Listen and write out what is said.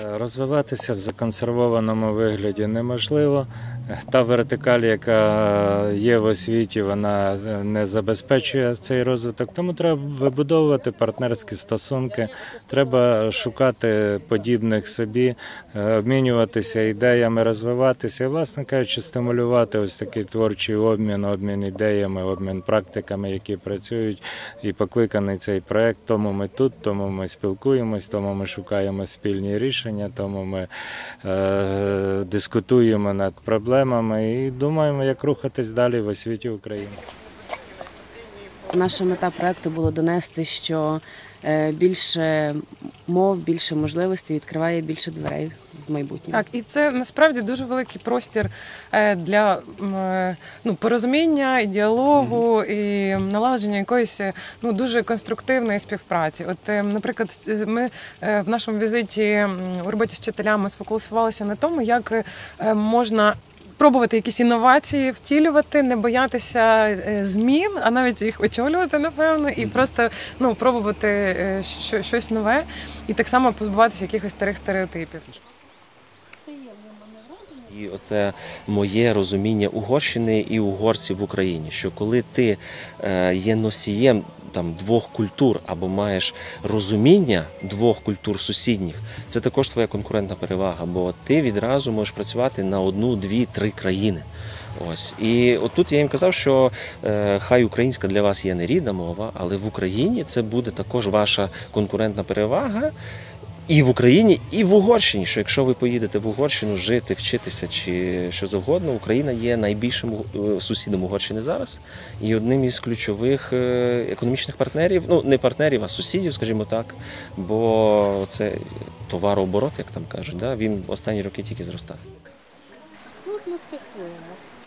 Розвиватися в законсервованому вигляді неможливо. Та вертикаль, яка є в освіті, вона не забезпечує цей розвиток. Тому треба вибудовувати партнерські стосунки, треба шукати подібних собі, обмінюватися ідеями, розвиватися і, власне кажучи, стимулювати ось такий творчий обмін ідеями, обмін практиками, які працюють. І покликаний цей проєкт. Тому ми тут, тому ми спілкуємось, тому ми шукаємо спільні рішення, тому ми дискутуємо над проблемами і думаємо, як рухатись далі в освіті України. Наша мета проєкту було донести, що більше мов, більше можливостей відкриває більше дверей в майбутньому. Так, і це насправді дуже великий простір для порозуміння і діалогу, і налагодження якоїсь дуже конструктивної співпраці. От, наприклад, ми в нашому візиті у роботі з вчителями сфокусувалися на тому, як можна пробувати якісь інновації, втілювати, не боятися змін, а навіть їх очолювати, напевно, і просто пробувати щось нове, і так само позбуватися якихось старих стереотипів. І оце моє розуміння Угорщини і угорців в Україні, що коли ти є носієм двох культур або маєш розуміння двох культур сусідніх, це також твоя конкурентна перевага, бо ти відразу можеш працювати на одну, дві, три країни. Ось. І отут я їм казав, що хай українська для вас є не рідна мова, але в Україні це буде також ваша конкурентна перевага. І в Україні, і в Угорщині, що якщо ви поїдете в Угорщину жити, вчитися чи що завгодно, Україна є найбільшим сусідом Угорщини зараз і одним із ключових економічних партнерів, не партнерів, а сусідів, скажімо так, бо це товарооборот, як там кажуть, він останні роки тільки зростає. Тут ми спілкуємося.